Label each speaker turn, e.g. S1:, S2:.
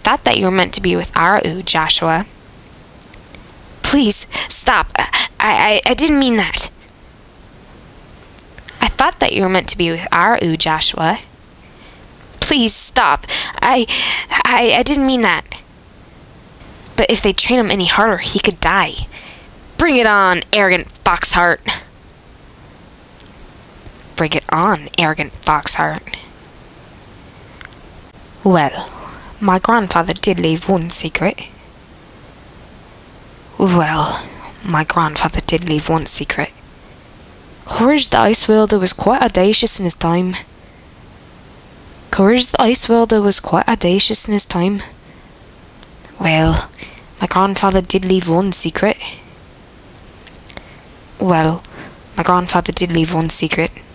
S1: thought that you were meant to be with Arau, Joshua.
S2: Please, stop. I didn't mean that.
S1: I thought that you were meant to be with Arau, Joshua.
S2: Please, stop. I didn't mean that.
S1: But if they train him any harder, he could die.
S2: Bring it on, arrogant foxheart.
S1: Bring it on, arrogant foxheart. Well, my grandfather did leave one secret. Courage the Ice Wielder was quite audacious in his time. Well, my grandfather did leave one secret.